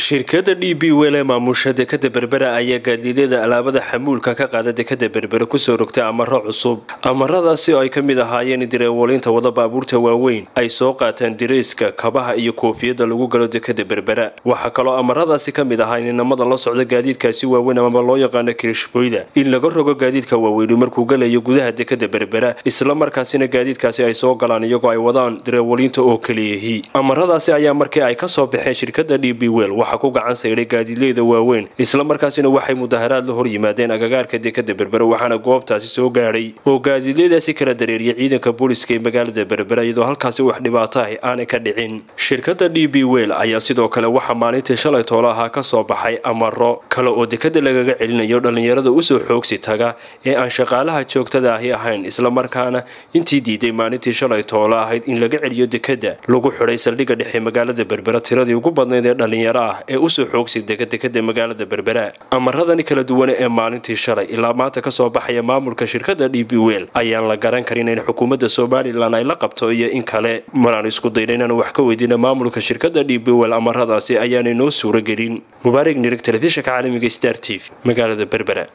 shirkadda DP World ee maamusha dekada Berbera ayaa gaadiidada alaabada xamuulka ka qaada dekada Berbera ku soo rogtay amaro cusub. Amaradaasi oo ay ka mid ahaayeen direewaliinta wada baabuurta waaweyn ay soo qaataan direyska, kabaha iyo koofiyada lagu galo dekada Berbera. Waxa kale oo amaradaasi ka mid ahaa in namada la socda gaadiidkaasi waaweyn ama loo yaqaan kirishbooyda in laga rogo gaadiidka waaweyn markuu galayo gudaha dekada Berbera, isla markaasina gaadiidkaasi ay soo galaan iyagoo ay wadaan direewaliinta oo kaliya. Amaradaasi ayaa markii ay ka soo baxeen shirkadda DP World waxa ku gacan sayray gaadiidleyda waaweyn, isla markaasina waxay mudaharaad la hor yimaadeen agagaarka dekada Berbera, waxaana goobtaasi soo gaaray oo gaadiidleydaasi kala dareeriyay ciidanka booliska ee magaalada Berbera iyadoo halkaasi wax dhibaato ah aan ka dhicin. Shirkadda DP World ayaa sidoo kale waxa maalintii shalay toolaha ka soo baxay amaro kale oo dekada lagaga celinayo dhalinyarada u soo xoogsi taga ee aan shaqaalaha joogtada ahayn, isla markaana intii diiday maalintii shalay toolaha ahayd in laga celiyo dekada lagu xiray saldhigga dhexe magaalada Berbera tiradii ugu badnayd ee dhalinyaro ah ee u soo xoogsi dekada magaalada Berbera. Amaradani kala duwan ee maalintii shalay ilaa maanta ka soo baxaya maamulka shirkadda DP World ayaan la garan karin in xukuumadda Soomaaliland ay la qabto iyo in kale. Maraan isku daynay inaan wax ka weydiino maamulka shirkadda DP World amaradaasi ayaan inoo suura gelin. Mubaarak Nirig, telefishinka caalamiga Star TV, magaalada Berbera.